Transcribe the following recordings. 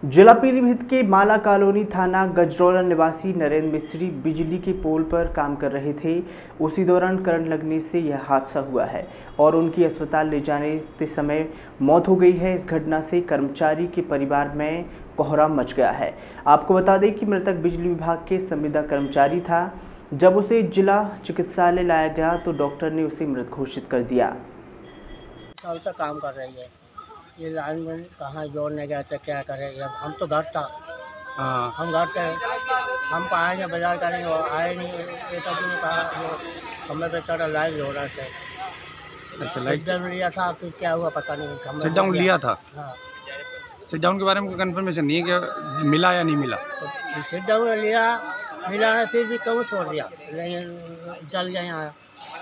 जिला पीलीभीत के माला कॉलोनी थाना गजरौला निवासी नरेंद्र मिस्त्री बिजली के पोल पर काम कर रहे थे। उसी दौरान करंट लगने से यह हादसा हुआ है और उनकी अस्पताल ले जाने के समय मौत हो गई है। इस घटना से कर्मचारी के परिवार में कोहराम मच गया है। आपको बता दें कि मृतक बिजली विभाग के संविदा कर्मचारी था। जब उसे जिला चिकित्सालय लाया गया तो डॉक्टर ने उसे मृत घोषित कर दिया। साल से काम कर रही है, ये लाइन में कहाँ जोड़ने गए थे, क्या करेंगे। हम तो घर था, हम घर से हम आएंगे बाजार करेंगे और आए नहीं। एक आदमी ने कहा जो खम्भे पे चढ़ा लाइट जोड़ रहे थे। अच्छा, लाइट लिया था कि क्या हुआ पता नहीं। सिट डाउन लिया था। हाँ, सिट डाउन के बारे में कोई कंफर्मेशन नहीं है कि मिला या नहीं मिला। तो सिट डाउन लिया मिला है, फिर भी क्यों छोड़ दिया, लेकिन जल गए यहाँ।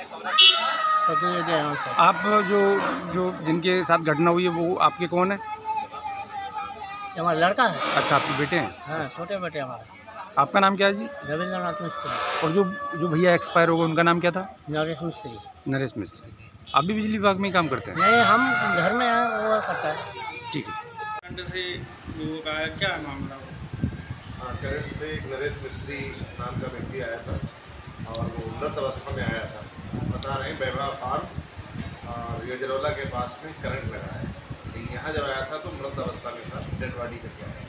तो आप जो जिनके साथ घटना हुई है वो आपके कौन है? हमारा लड़का है। अच्छा, आपके बेटे हैं? हाँ, छोटे बेटे हमारे। आपका नाम क्या है जी? रविंद्रनाथ मिस्त्री। और जो भैया एक्सपायर हो गए उनका नाम क्या था? नरेश मिस्त्री। नरेश मिस्त्री। आप भी बिजली विभाग में ही काम करते हैं? नहीं, हम घर में हैं, वो करता है। ठीक है। से लोगों का क्या मामला हो? करंट से एक नरेश मिस्त्री नाम का व्यक्ति आया था और वो मृत अवस्था में आया था। बता रहे वैभव फार्म और गजरौला के पास में करंट लगा है। यहाँ जब आया था तो मृत अवस्था में था, डेड बॉडी करके आया।